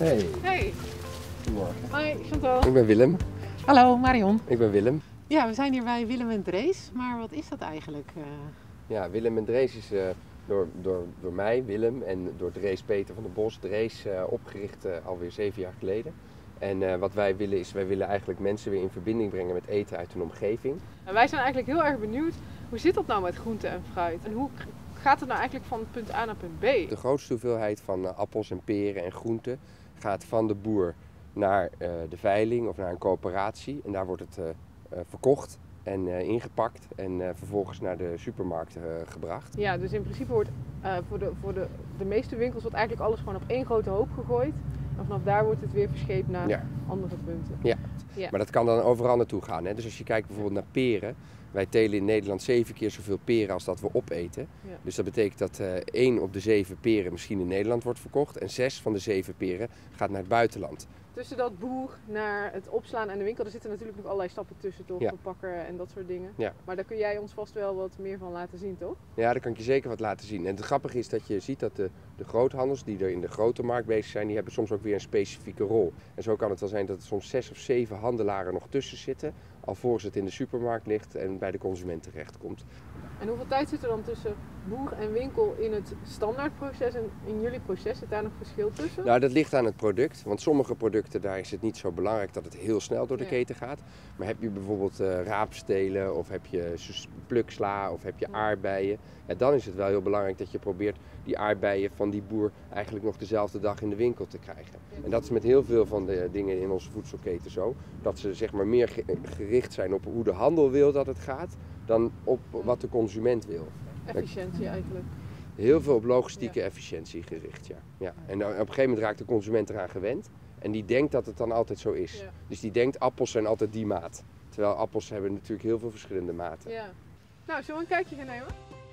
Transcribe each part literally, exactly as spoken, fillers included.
Hey. Hey. Goedemorgen. Hoi, Chantal. Ik ben Willem. Hallo, Marion. Ik ben Willem. Ja, we zijn hier bij Willem en Drees, maar wat is dat eigenlijk? Uh... Ja, Willem en Drees is uh, door, door, door mij, Willem, en door Drees Peter van der Bos, Drees, uh, opgericht uh, alweer zeven jaar geleden. En uh, wat wij willen is, wij willen eigenlijk mensen weer in verbinding brengen met eten uit hun omgeving. En wij zijn eigenlijk heel erg benieuwd, hoe zit dat nou met groente en fruit? En hoe gaat het nou eigenlijk van punt A naar punt B? De grootste hoeveelheid van uh, appels en peren en groenten gaat van de boer naar uh, de veiling of naar een coöperatie. En daar wordt het uh, uh, verkocht en uh, ingepakt en uh, vervolgens naar de supermarkt uh, gebracht. Ja, dus in principe wordt uh, voor, de, voor de, de meeste winkels wordt eigenlijk alles gewoon op één grote hoop gegooid. En vanaf daar wordt het weer verscheept naar ja. andere punten. Ja. ja, maar dat kan dan overal naartoe gaan. Hè? Dus als je kijkt bijvoorbeeld naar peren. Wij telen in Nederland zeven keer zoveel peren als dat we opeten. Ja. Dus dat betekent dat uh, één op de zeven peren misschien in Nederland wordt verkocht. En zes van de zeven peren gaat naar het buitenland. Tussen dat boer naar het opslaan en de winkel, er zitten natuurlijk nog allerlei stappen tussen, toch? Ja. Verpakken en dat soort dingen. Ja. Maar daar kun jij ons vast wel wat meer van laten zien, toch? Ja, daar kan ik je zeker wat laten zien. En het grappige is dat je ziet dat de, de groothandels die er in de grote markt bezig zijn, die hebben soms ook weer een specifieke rol. En zo kan het wel zijn dat er soms zes of zeven handelaren nog tussen zitten, alvorens het in de supermarkt ligt en bij de consument terechtkomt. En hoeveel tijd zit er dan tussen boer en winkel in het standaardproces en in jullie proces? Zit daar nog verschil tussen? Nou, dat ligt aan het product. Want sommige producten, daar is het niet zo belangrijk dat het heel snel door de ja. keten gaat. Maar heb je bijvoorbeeld uh, raapstelen of heb je pluksla of heb je ja. aardbeien. Ja, dan is het wel heel belangrijk dat je probeert die aardbeien van die boer eigenlijk nog dezelfde dag in de winkel te krijgen. Ja. En dat is met heel veel van de dingen in onze voedselketen zo. Dat ze zeg maar meer gericht zijn op hoe de handel wil dat het gaat, dan op wat de consument wil. Efficiëntie eigenlijk. Heel veel op logistieke ja. efficiëntie gericht, ja. ja. En op een gegeven moment raakt de consument eraan gewend. En die denkt dat het dan altijd zo is. Ja. Dus die denkt, appels zijn altijd die maat. Terwijl appels hebben natuurlijk heel veel verschillende maten. Ja. Nou, zullen we een kijkje gaan nemen?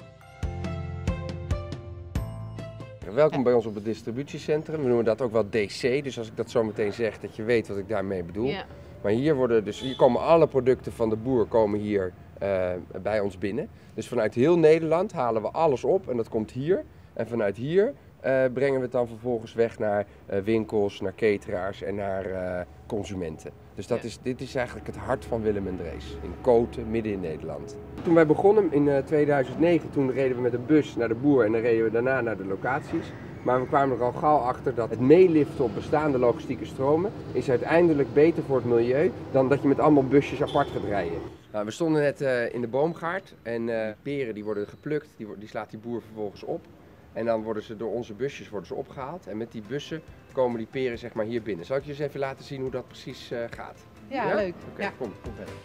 Welkom ja. bij ons op het distributiecentrum. We noemen dat ook wel D C. Dus als ik dat zo meteen zeg, dat je weet wat ik daarmee bedoel. Ja. Maar hier, worden dus, hier komen alle producten van de boer komen hier uh, bij ons binnen. Dus vanuit heel Nederland halen we alles op en dat komt hier. En vanuit hier uh, brengen we het dan vervolgens weg naar uh, winkels, naar cateraars en naar uh, consumenten. Dus dat ja. is, dit is eigenlijk het hart van Willem en Drees. In Koten, midden in Nederland. Toen wij begonnen in uh, tweeduizend negen, toen reden we met een bus naar de boer en dan reden we daarna naar de locaties. Maar we kwamen er al gauw achter dat het meeliften op bestaande logistieke stromen is uiteindelijk beter voor het milieu dan dat je met allemaal busjes apart gaat rijden. Nou, we stonden net uh, in de boomgaard en uh, peren die worden geplukt, die, die slaat die boer vervolgens op. En dan worden ze door onze busjes worden ze opgehaald en met die bussen komen die peren zeg maar hier binnen. Zal ik je eens even laten zien hoe dat precies uh, gaat? Ja, ja? leuk. Oké, okay, ja. kom, kom verder.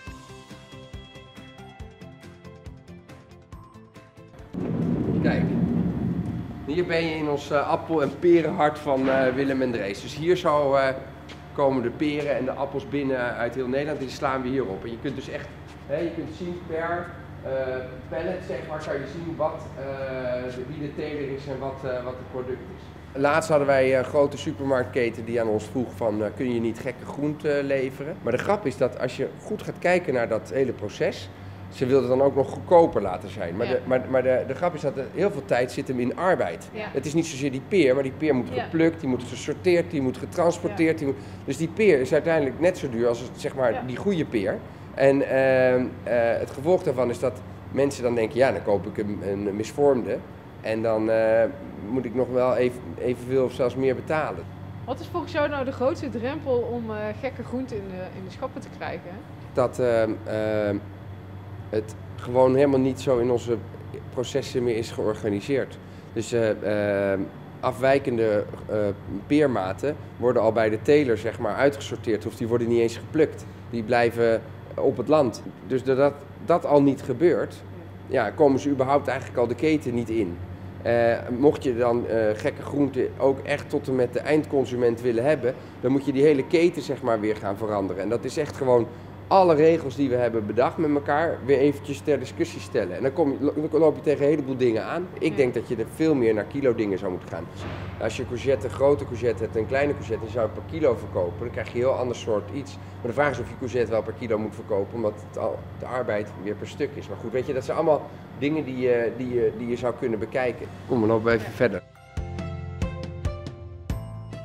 Kijk. Hier ben je in ons uh, appel- en perenhart van uh, Willem en Drees. Dus hier zo uh, komen de peren en de appels binnen uit heel Nederland. Die slaan we hier op. En je kunt dus echt, hè, je kunt zien per uh, pallet zeg maar, kan je zien wat, uh, wie de teler is en wat, uh, wat het product is. Laatst hadden wij een grote supermarktketen die aan ons vroeg van uh, kun je niet gekke groenten leveren. Maar de grap is dat als je goed gaat kijken naar dat hele proces, ze wilden dan ook nog goedkoper laten zijn. Maar, ja. de, maar, maar de, de grap is dat er heel veel tijd zit hem in arbeid. Ja. Het is niet zozeer die peer, maar die peer moet geplukt, die moet gesorteerd, die moet getransporteerd. Ja. Die moet, dus die peer is uiteindelijk net zo duur als het, zeg maar, ja. die goede peer. En uh, uh, het gevolg daarvan is dat mensen dan denken, ja dan koop ik een, een misvormde. En dan uh, moet ik nog wel even, evenveel of zelfs meer betalen. Wat is volgens jou nou de grootste drempel om uh, gekke groenten in de, in de schappen te krijgen? Hè? Dat uh, uh, het gewoon helemaal niet zo in onze processen meer is georganiseerd. Dus uh, uh, afwijkende uh, peermaten worden al bij de teler zeg maar, uitgesorteerd, of die worden niet eens geplukt. Die blijven op het land. Dus doordat dat al niet gebeurt, ja, komen ze überhaupt eigenlijk al de keten niet in. Uh, mocht je dan uh, gekke groenten ook echt tot en met de eindconsument willen hebben, dan moet je die hele keten zeg maar, weer gaan veranderen. En dat is echt gewoon alle regels die we hebben bedacht met elkaar weer eventjes ter discussie stellen. En dan, kom je, dan loop je tegen een heleboel dingen aan. Ik ja. denk dat je er veel meer naar kilo dingen zou moeten gaan. Als je courgette, een grote courgette hebt en een kleine courgette, en zou je per kilo verkopen, dan krijg je een heel ander soort iets. Maar de vraag is of je courgette wel per kilo moet verkopen, omdat het al, de arbeid weer per stuk is. Maar goed, weet je, dat zijn allemaal dingen die je, die je, die je zou kunnen bekijken. Kom, we lopen even ja. verder. Ik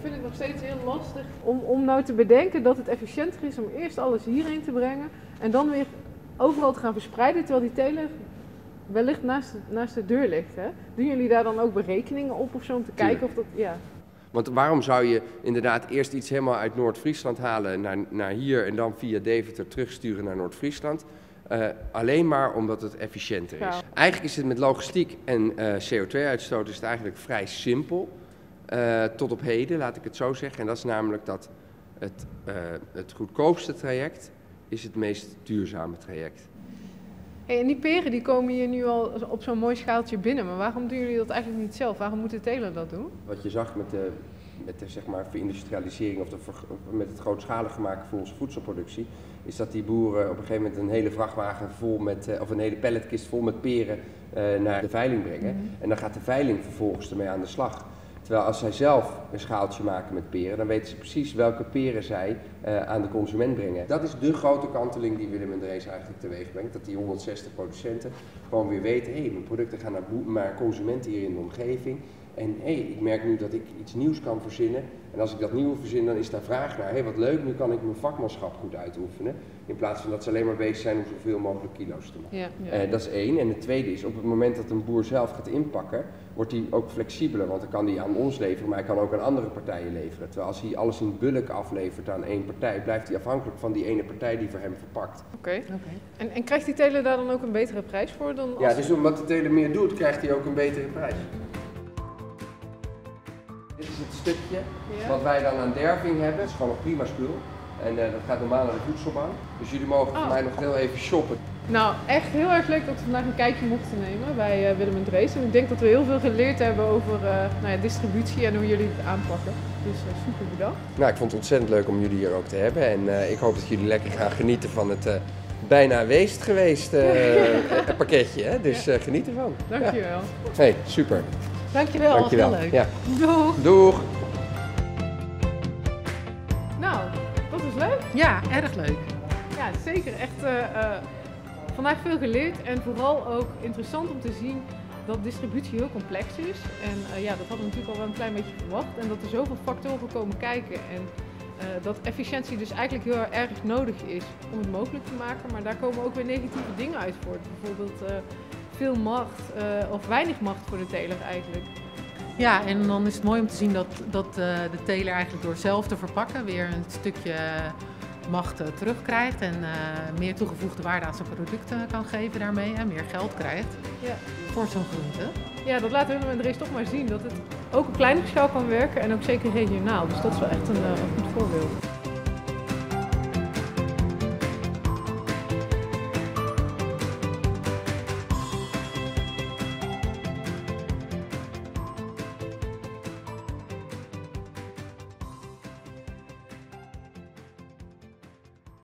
vind het nog steeds heel lastig om, om nou te bedenken dat het efficiënter is om eerst alles hierheen te brengen en dan weer overal te gaan verspreiden, terwijl die teler wellicht naast, naast de deur ligt. Hè? Doen jullie daar dan ook berekeningen op of zo om te Tuurlijk. kijken of dat... Ja. Want waarom zou je inderdaad eerst iets helemaal uit Noord-Friesland halen naar, naar hier en dan via Deventer terugsturen naar Noord-Friesland? Uh, alleen maar omdat het efficiënter is. Ja. Eigenlijk is het met logistiek en uh, C O twee uitstoot is het eigenlijk vrij simpel. Uh, tot op heden, laat ik het zo zeggen. En dat is namelijk dat het, uh, het goedkoopste traject is het meest duurzame traject. Hey, en die peren die komen hier nu al op zo'n mooi schaaltje binnen, maar waarom doen jullie dat eigenlijk niet zelf? Waarom moet de teler dat doen? Wat je zag met de, met de zeg maar, verindustrialisering of de, met het grootschalige maken voor onze voedselproductie, is dat die boeren op een gegeven moment een hele vrachtwagen vol met, of een hele palletkist vol met peren uh, naar de veiling brengen. Mm-hmm. En dan gaat de veiling vervolgens ermee aan de slag. Terwijl als zij zelf een schaaltje maken met peren, dan weten ze precies welke peren zij uh, aan de consument brengen. Dat is de grote kanteling die Willem en Drees eigenlijk teweeg brengt. Dat die honderdzestig producenten gewoon weer weten, hé, hey, mijn producten gaan naar, naar consumenten hier in de omgeving. En hé, hey, ik merk nu dat ik iets nieuws kan verzinnen. En als ik dat nieuwe verzin, dan is daar vraag naar. Hé, hey, wat leuk, nu kan ik mijn vakmanschap goed uitoefenen. In plaats van dat ze alleen maar bezig zijn om zoveel mogelijk kilo's te maken. Ja, ja. Uh, dat is één. En het tweede is, op het moment dat een boer zelf gaat inpakken, wordt hij ook flexibeler. Want dan kan hij aan ons leveren, maar hij kan ook aan andere partijen leveren. Terwijl als hij alles in bulk aflevert aan één partij, blijft hij afhankelijk van die ene partij die voor hem verpakt. Oké. Okay. Okay. En, en krijgt die teler daar dan ook een betere prijs voor? Dan als... Ja, dus omdat de teler meer doet, krijgt hij ook een betere prijs. Dit is het stukje ja. wat wij dan aan derving hebben. Het is gewoon een prima spul. En uh, dat gaat normaal naar de voedselbank. Dus jullie mogen oh. voor mij nog heel even shoppen. Nou, echt heel erg leuk dat we vandaag een kijkje mochten nemen bij uh, Willem en Drees. En ik denk dat we heel veel geleerd hebben over uh, nou ja, distributie en hoe jullie het aanpakken. Dus uh, super bedankt. Nou, ik vond het ontzettend leuk om jullie hier ook te hebben. En uh, ik hoop dat jullie lekker gaan genieten van het uh, bijna weest geweest uh, pakketje. Hè? Dus uh, geniet ervan. Dankjewel. Ja. Hey, super. Dankjewel, Dankjewel. Heel leuk. Ja. Doeg. Doeg. Nou, dat was leuk. Ja, erg leuk. Ja, zeker. Echt uh, uh, vandaag veel geleerd en vooral ook interessant om te zien dat distributie heel complex is. En uh, ja, dat hadden we natuurlijk al wel een klein beetje verwacht. En dat er zoveel factoren komen kijken. En uh, dat efficiëntie dus eigenlijk heel erg nodig is om het mogelijk te maken. Maar daar komen ook weer negatieve dingen uit voort. Bijvoorbeeld uh, veel macht uh, of weinig macht voor de teler eigenlijk. Ja, en dan is het mooi om te zien dat, dat uh, de teler eigenlijk door zelf te verpakken weer een stukje macht uh, terugkrijgt en uh, meer toegevoegde waarde aan zijn producten kan geven daarmee en meer geld krijgt ja. voor zo'n groente. Ja, dat laat Willem en Drees toch maar zien dat het ook op kleine schaal kan werken en ook zeker regionaal. Dus dat is wel echt een, uh, een goed voorbeeld.